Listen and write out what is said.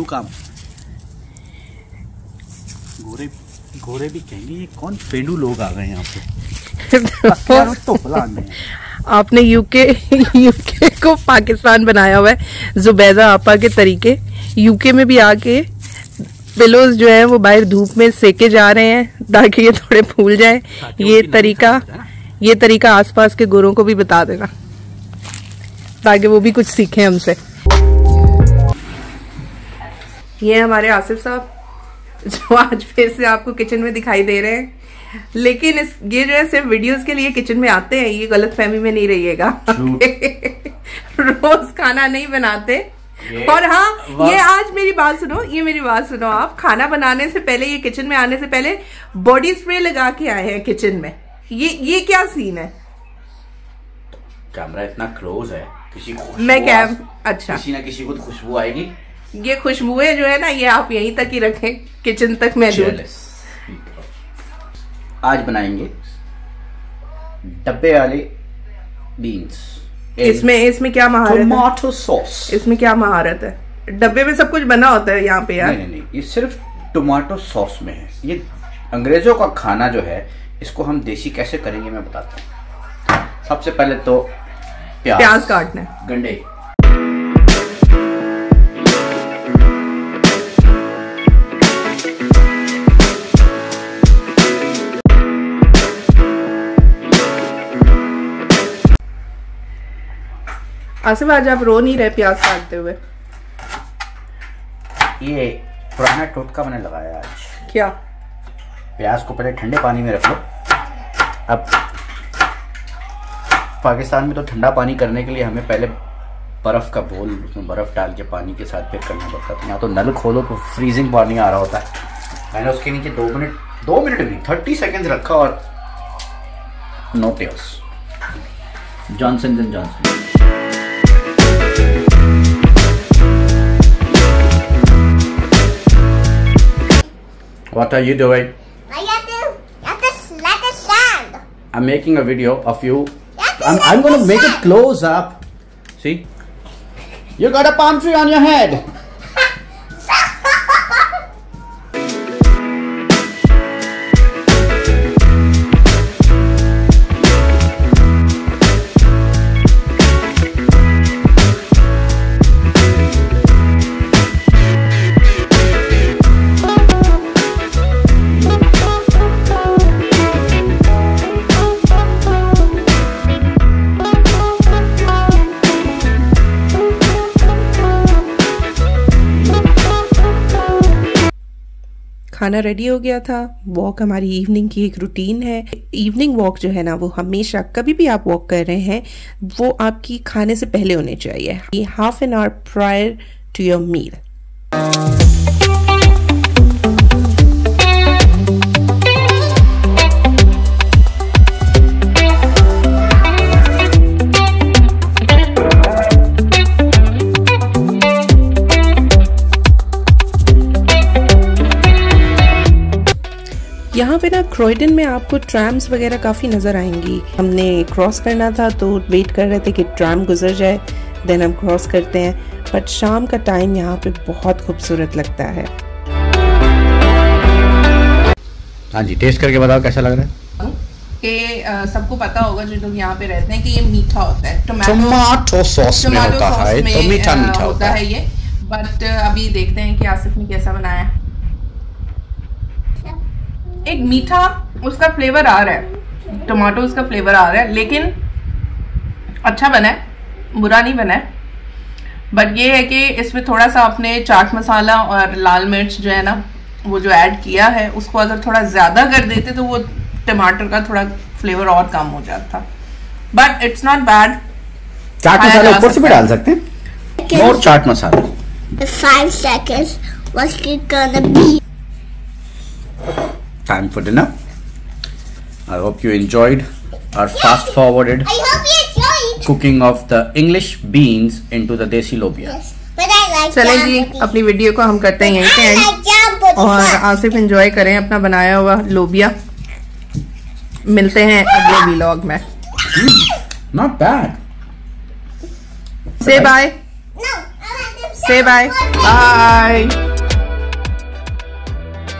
काम। गोरे भी कहेंगे ये कौन पेंडू लोग आ गए यहाँ पे। तो आपने यूके को पाकिस्तान बनाया हुआ है जुबैदा आपा के तरीके। यूके में भी आके पिलोज जो है वो बाहर धूप में सेके जा रहे हैं ताकि ये थोड़े फूल जाए। ये तरीका आसपास के गोरों को भी बता देना ताकि वो भी कुछ सीखें हमसे। ये हमारे आसिफ साहब जो आज फिर से आपको किचन में दिखाई दे रहे हैं, लेकिन ये जो है सिर्फ वीडियोस के लिए किचन में आते हैं, ये गलत फहमी में नहीं रहिएगा। रोज खाना नहीं बनाते। और हाँ, ये आज मेरी बात सुनो, आप खाना बनाने से पहले, ये किचन में आने से पहले बॉडी स्प्रे लगा के आए हैं किचन में। ये क्या सीन है? कैमरा इतना क्लोज है, किसी को अच्छा, किसी ना किसी को तो खुशबू आएगी। ये खुशबुएं जो है ना, ये आप यहीं तक ही रखें, किचन तक महदूद। आज बनाएंगे डब्बे वाले बीन्स। इसमें क्या महारत है? Tomato sauce. इसमें क्या महारत है? डब्बे में सब कुछ बना होता है यहाँ पे यार। नहीं, ये सिर्फ टमाटो सॉस में है। ये अंग्रेजों का खाना जो है, इसको हम देसी कैसे करेंगे मैं बताता हूँ। सबसे पहले तो प्याज काटना, गंडे, आसिफ आज आप रो नहीं रहे प्याज काटते हुए? ये पुराना टोटका मैंने लगाया आज। क्या? प्याज को पहले ठंडे पानी में रख लो। अब पाकिस्तान में तो ठंडा पानी करने के लिए हमें पहले बर्फ़ का बोल, उसमें बर्फ़ डाल के पानी के साथ फिर करना पड़ता था। यहाँ तो नल खोलो तो फ्रीजिंग पानी आ रहा होता है। मैंने उसके नीचे 2 मिनट भी 30 सेकेंड रखा और no tears. Johnson and Johnson. What are you doing? You have to let it stand. I'm making a video of you. I'm going to make it close up. See? You got a palm tree on your head. खाना ready हो गया था। Walk हमारी evening की एक routine है। Evening walk जो है ना, वो हमेशा कभी भी आप वॉक कर रहे हैं वो आपकी खाने से पहले होनी चाहिए, half an hour prior to your meal. यहाँ पे ना क्रॉयडन में आपको ट्रैम्स वगैरह काफ़ी नज़र आएंगी। हमने क्रॉस करना था तो वेट कर रहे थे कि ट्रैम गुजर जाए, देन हम क्रॉस करते हैं। बट शाम का टाइम यहाँ पे बहुत खूबसूरत लगता है। हाँ जी, टेस्ट करके बताओ कैसा लग रहा है। कि सबको पता होगा जो लोग यहाँ पे रहते हैं कि ये मीठा होता है। टमाटो सॉस में होता है तो मीठा होता है ये। बट अभी देखते हैं कि आसिफ ने कैसा बनाया है। एक मीठा उसका फ्लेवर आ रहा है, टमाटो उसका फ्लेवर आ रहा है, लेकिन अच्छा बना है, बुरा नहीं बना है। बट ये है कि इसमें थोड़ा सा आपने चाट मसाला और लाल मिर्च जो है ना, वो जो ऐड किया है, उसको अगर थोड़ा ज़्यादा कर देते तो वो टमाटर का थोड़ा फ्लेवर और कम हो जाता। But it's not bad. Chaat masala ऊपर से भी डाल सकते हैं, और chaat masala. 5 seconds. What's it gonna be? Time for dinner. I hope you enjoyed our fast-forwarded cooking of the English beans into the desi lobia. Yes, but I like चले जी, अपनी video को हम करते हैं यहीं पे एंड, और आसिफ एंजॉय करें अपना बनाया हुआ लोबिया। मिलते हैं अगले व्लॉग में। Not bad. Say bye. No, I want them से बाय बाय।